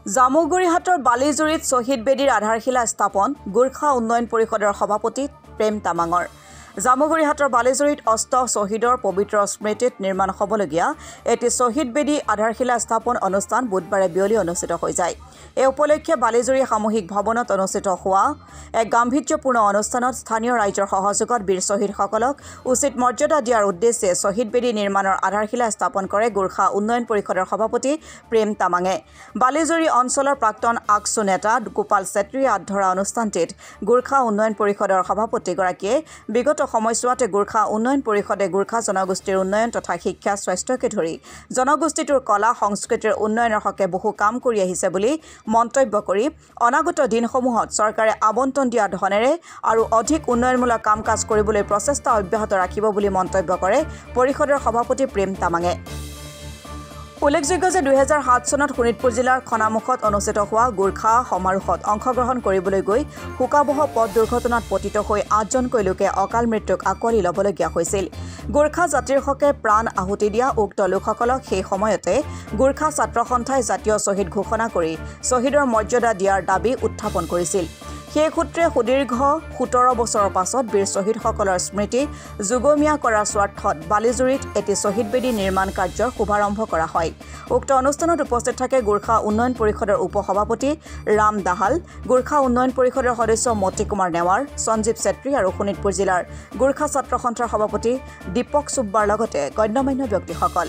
জামুগুৰিহাটৰ বালিজুৰিত শ্বহীদ বেদীৰ আধাৰশিলা স্থাপন গোৰ্খা উন্নয়ন পৰিষদৰ সভাপতি প্ৰেম তামাঙৰ। জামুগুৰিহাটৰ বালিজুৰিত অষ্ট শ্বহীদৰ পবিত্ৰ স্মৃতিত নিৰ্মাণ হ'বলগীয়া এটি শ্বহীদ বেদী আধাৰশিলা স্থাপন অনুষ্ঠান বুধবাৰে বিয়লি অনুষ্ঠিত হৈ যায়। এই উপলক্ষে বালিজুৰি সামূহিক ভৱনত অনুষ্ঠিত হোৱা এক গাম্ভীৰ্যপূৰ্ণ অনুষ্ঠানত স্থানীয় ৰাইজৰ সহযোগত বীৰ শ্বহীদসকলক উচিত মৰ্যাদা দিয়াৰ উদ্দেশ্যে শ্বহীদ বেদী নিৰ্মাণৰ আধাৰশিলা স্থাপন কৰে গোৰ্খা উন্নয়ন পৰিষদৰ সভাপতি প্ৰেম তামাঙে। বালিজুৰি অঞ্চলৰ প্ৰাক্তন আকছো নেতা গোপাল চেত্ৰীয়ে হাত ধৰা অনুষ্ঠানটিত গোৰ্খা উন্নয়ন পৰিষদৰ সভাপতিগৰাকীয়ে বিগত সময়ছোৱাতে গোৰ্খা উন্নয়ন পৰিষদে গোৰ্খা জনগোষ্ঠীৰ উন্নয়ন তথা শিক্ষা স্বাস্থ্যকে ধৰি জনগোষ্ঠীটোৰ কলা সংস্কৃতিৰ উন্নয়নৰ হকে বহু কাম কৰি আহিছে বুলি মন্তব্য কৰি অনাগত দিনসমূহত চৰকাৰে আবণ্টন দিয়া ধনেৰে আৰু অধিক উন্নয়নমূলক কাম কাজ কৰিবলৈ প্ৰচেষ্টা অব্যাহত ৰাখিব বুলি মন্তব্য কৰে পৰিষদৰ সভাপতি প্ৰেম তামাঙে। উল্লেখযোগ্য যে 2007 চনত শোণিতপুৰ জিলাৰ খনামুখত অনুষ্ঠিত হোৱা গোৰ্খা সমাৰোহত অংশগ্ৰহণ কৰিবলৈ গৈ শোকাবহ পথ দুৰ্ঘটনাত পতিত হৈ 8জনকৈ লোকে অকাল মৃত্যুক আঁকোৱালি ল'বলগীয়া হৈছিল। গোৰ্খা জাতিৰ হকে প্ৰাণ আহুতি দিয়া উক্ত লোকসকলক সেই সময়তে গোৰ্খা ছাত্ৰ সন্থাই জাতীয় শ্বহীদ ঘোষণা কৰি শ্বহীদৰ মৰ্যাদা দিয়াৰ দাবী উত্থাপন কৰিছিল। সেই সূত্ৰে সুদীৰ্ঘ 17 বছৰৰ পাছত বীৰ শ্বহীদসকলৰ স্মৃতি যুগমীয়া কৰাৰ স্বাৰ্থত বালিজুৰিত এটি শ্বহীদ বেদী নিৰ্মাণ কাৰ্যৰ শুভাৰম্ভ কৰা হয়। উক্ত অনুষ্ঠানত উপস্থিত থাকে গোৰ্খা উন্নয়ন পৰিষদৰ উপসভাপতি ৰাম দাহাল, গোৰ্খা উন্নয়ন পৰিষদৰ সদস্য মতি কুমাৰ নেৱাৰ, সঞ্জীৱ চেত্ৰী আৰু শোণিতপুৰ জিলাৰ গোৰ্খা ছাত্ৰ সন্থাৰ সভাপতি দীপক চুব্বাৰ লগতে গণ্যমান্য ব্যক্তিসকল।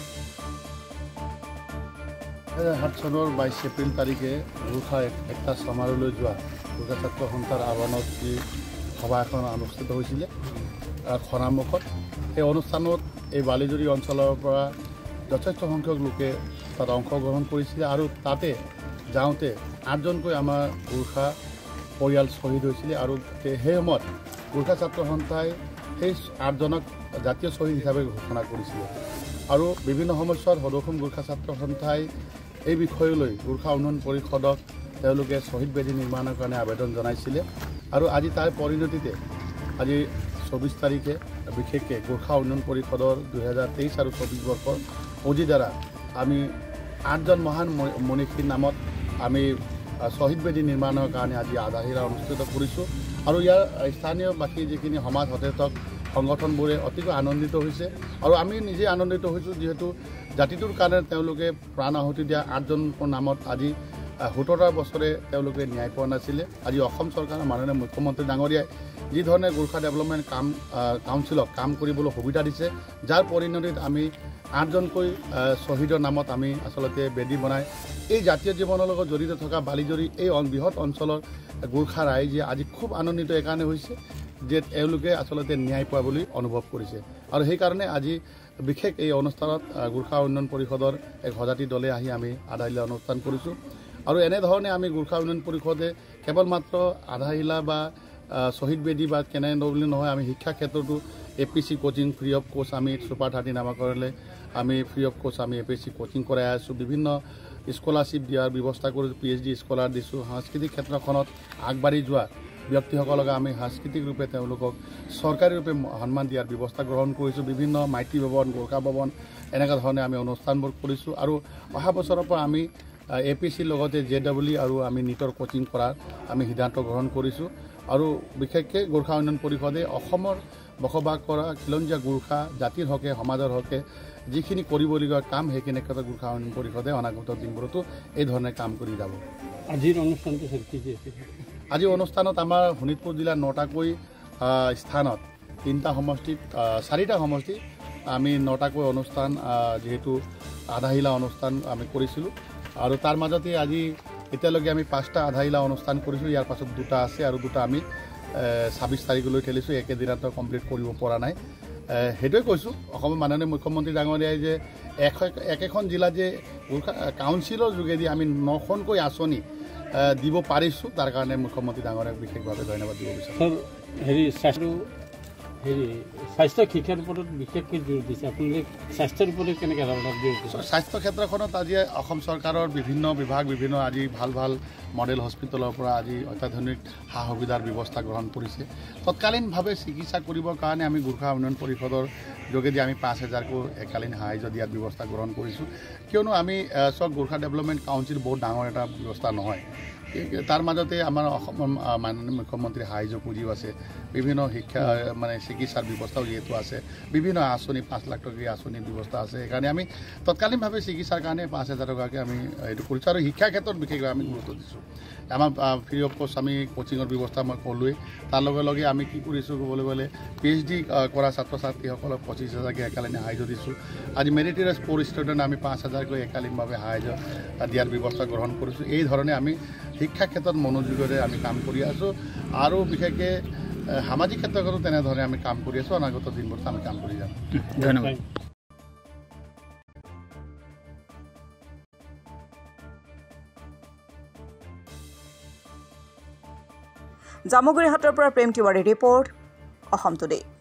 2007 চনৰ 22 এপ্ৰিল তাৰিখে গোৰ্খা একটা সমাৰোহলৈ যোৱা গোৰ্খা ছাত্ৰ সন্থাৰ আহ্বানত যি সভা এখন অনুষ্ঠিত হৈছিলে খনামুখত। সেই অনুষ্ঠানত এই বালিজুৰি অঞ্চলৰ পৰা যথেষ্ট সংখ্যক লোকে তাত অংশগ্ৰহণ কৰিছিলে আৰু তাতে যাওঁতে 8জনকৈ আমাৰ গোৰ্খা পৰিয়াল শ্বহীদ হৈছিলে আৰু সেই সময়ত গোৰ্খা ছাত্ৰ সন্থাই সেই 8জনক জাতীয় শ্বহীদ হিচাপে ঘোষণা কৰিছিলে আৰু বিভিন্ন সময়ছোৱাত সদৌসম গোৰ্খা ছাত্ৰ সন্থাই এই বিষয়লৈ গোৰ্খা উন্নয়ন পৰিষদক তেওঁলোকে শ্বহীদ বেদী নিৰ্মাণৰ কাৰণে আবেদন জনাইছিলে আৰু আজি তাৰ পৰিণতিতে আজি 24 তাৰিখে বিশেষকৈ গোৰ্খা উন্নয়ন পৰিষদৰ 2023 আৰু 24 বৰ্ষৰ পুঁজি দ্বাৰা আমি 8জন মহান মনীষীৰ নামত আমি শ্বহীদ বেদী নিৰ্মাণৰ কাৰণে আজি আধাৰশিলা অনুষ্ঠিত কৰিছোঁ আৰু ইয়াৰ স্থানীয় বাকী যিখিনি সমাজ সচেতক সংগঠনবোৰে অতিকৈ আনন্দিত হৈছে আৰু আমি নিজে আনন্দিত হৈছোঁ যিহেতু জাতিটোৰ কাৰণে তেওঁলোকে প্ৰাণ আহুতি দিয়া 8জনৰ নামত আজি 17 বছৰে তেওঁলোকে ন্যায় পোৱা নাছিলে। আজি অসম চৰকাৰৰ মাননীয় মুখ্যমন্ত্ৰী ডাঙৰীয়াই যি ধৰণে গোৰ্খা ডেভেলপমেণ্ট কাউন্সিলক কাম কৰিবলৈ সুবিধা দিছে, যাৰ পৰিণতিত আমি 8জনকৈ শ্বহীদৰ নামত আমি আচলতে বেদী বনাই এই জাতীয় জীৱনৰ লগত জড়িত থকা বালিজুৰি এই বৃহৎ অঞ্চলৰ গোৰ্খা ৰাইজে আজি খুব আনন্দিত এইকাৰণে হৈছে যে তেওঁলোকে আচলতে ন্যায় পোৱা বুলি অনুভৱ কৰিছে আৰু সেইকাৰণে আজি বিশেষ এই অনুষ্ঠানত গোৰ্খা উন্নয়ন পৰিষদৰ এক সজাতি দলে আহি আমি আধাৰশিলা অনুষ্ঠান কৰিছোঁ আৰু এনেধৰণে আমি গোৰ্খা উন্নয়ন পৰিষদে কেৱল মাত্ৰ আধাৰশিলা বা শ্বহীদ বেদী বা কেনে বুলি নহয়, আমি শিক্ষা ক্ষেত্ৰতো APC coaching free of coach আমি সুপাৰ 30 নামাকৰণে আমি ফ্ৰী অফ কোচ আমি APC কোচিং কৰাই আছোঁ, বিভিন্ন স্কলাৰশ্বিপ দিয়াৰ ব্যৱস্থা কৰি PhD স্কলাৰ দিছোঁ। সাংস্কৃতিক ক্ষেত্ৰখনত আগবাঢ়ি যোৱা ব্যক্তিসকলক আমি সাংস্কৃতিক ৰূপে তেওঁলোকক চৰকাৰী ৰূপে সন্মান দিয়াৰ ব্যৱস্থা গ্ৰহণ কৰিছোঁ। বিভিন্ন মাইতী ভৱন, গোৰ্খা ভৱন এনেকুৱা ধৰণে আমি অনুষ্ঠানবোৰ কৰিছোঁ আৰু অহা বছৰৰ পৰা আমি APCৰ লগতে JEE আৰু আমি নীটৰ কোচিং কৰাৰ আমি সিদ্ধান্ত গ্ৰহণ কৰিছোঁ আৰু বিশেষকৈ গোৰ্খা উন্নয়ন পৰিষদে অসমৰ বসবাস কৰা খিলঞ্জীয়া গোৰ্খা জাতিৰ হকে সমাজৰ হকে যিখিনি কৰিবলগীয়া কাম সেইখিনি ক্ষেত্ৰত গোৰ্খা উন্নয়ন পৰিষদে অনাগত দিনবোৰতো এই ধৰণে কাম কৰি যাব। আজিৰ অনুষ্ঠানটো আজি অনুষ্ঠানত আমাৰ শোণিতপুৰ জিলাৰ 9টাকৈ স্থানত 3টা সমষ্টিত 4টা সমষ্টি আমি 9টাকৈ অনুষ্ঠান যিহেতু আধাৰশিলা অনুষ্ঠান আমি কৰিছিলোঁ আৰু তাৰ মাজতে আজি এতিয়ালৈকে আমি 5টা আধাৰশিলা অনুষ্ঠান কৰিছোঁ। ইয়াৰ পাছত 2টা আছে আৰু 2টা আমি 26 তাৰিখলৈ ঠেলিছোঁ, একেদিনত কমপ্লিট কৰিব পৰা নাই। সেইটোৱে কৈছোঁ অসমৰ মাননীয় মুখ্যমন্ত্ৰী ডাঙৰীয়াই যে একেখন জিলাত যে গোৰ্খা কাউন্সিলৰ যোগেদি আমি 9খনকৈ আঁচনি দিব পাৰিছোঁ, তাৰ কাৰণে মুখ্যমন্ত্ৰী ডাঙৰীয়াক বিশেষভাৱে ধন্যবাদ দিব বিচাৰোঁ। স্বাস্থ্য শিক্ষাৰ ওপৰত বিশেষকৈ জোৰ দিছে আপোনালোকে স্বাস্থ্যৰ ওপৰত কেনেকৈ ধৰণৰ জোৰ দিছে স্বাস্থ্য ক্ষেত্ৰখনত আজি অসম চৰকাৰৰ বিভিন্ন বিভাগ বিভিন্ন আজি ভাল ভাল মডেল হস্পিটেলৰ পৰা আজি অত্যাধুনিক সা সুবিধাৰ ব্যৱস্থা গ্ৰহণ কৰিছে তৎকালীনভাৱে চিকিৎসা কৰিবৰ কাৰণে আমি গোৰ্খা উন্নয়ন পৰিষদৰ যোগেদি আমি 5,000 এককালীন সাহায্য দিয়াৰ ব্যৱস্থা গ্ৰহণ কৰিছোঁ কিয়নো আমি চব গোৰ্খা ডেভেলপমেণ্ট কাউন্সিল বহুত ডাঙৰ এটা ব্যৱস্থা নহয় তাৰ মাজতে আমাৰ অসমৰ মাননীয় মুখ্যমন্ত্ৰী সাহায্য পুঁজিও আছে বিভিন্ন শিক্ষা মানে চিকিৎসাৰ ব্যৱস্থাও যিহেতু আছে বিভিন্ন আঁচনি 5 লাখ টকীয়া আঁচনিৰ ব্যৱস্থা আছে সেইকাৰণে আমি তৎকালীনভাৱে চিকিৎসাৰ কাৰণে 5,000 টকাকৈ আমি এইটো কৰিছোঁ আৰু শিক্ষাৰ ক্ষেত্ৰত বিশেষকৈ আমি গুৰুত্ব দিছোঁ আমাৰ ফ্ৰী অফ কষ্ট আমি কোচিঙৰ ব্যৱস্থা মই ক'লোৱেই তাৰ লগে লগে আমি কি কৰিছোঁ ক'বলৈ গ'লে PhD কৰা ছাত্ৰ ছাত্ৰীসকলক 25,000কৈ এককালীন সাহায্য দিছোঁ আজি মেৰিটৰিয়াছ প'ৰ ষ্টুডেণ্ট আমি 5,000কৈ এককালীনভাৱে সাহায্য দিয়াৰ ব্যৱস্থা গ্ৰহণ কৰিছোঁ এই ধৰণে আমি শিক্ষা ক্ষেত্ৰত মনোযোগেৰে আমি কাম কৰি আছোঁ আৰু বিশেষকৈ সামাজিক ক্ষেত্ৰতো তেনেধৰণে আমি কাম কৰি আছোঁ অনাগত দিনবোৰত আমি কাম কৰি যাম ধন্যবাদ জামুগুৰিহাটৰ পৰা প্ৰেম তিৱাৰীৰ ৰিপৰ্ট অসম টুডে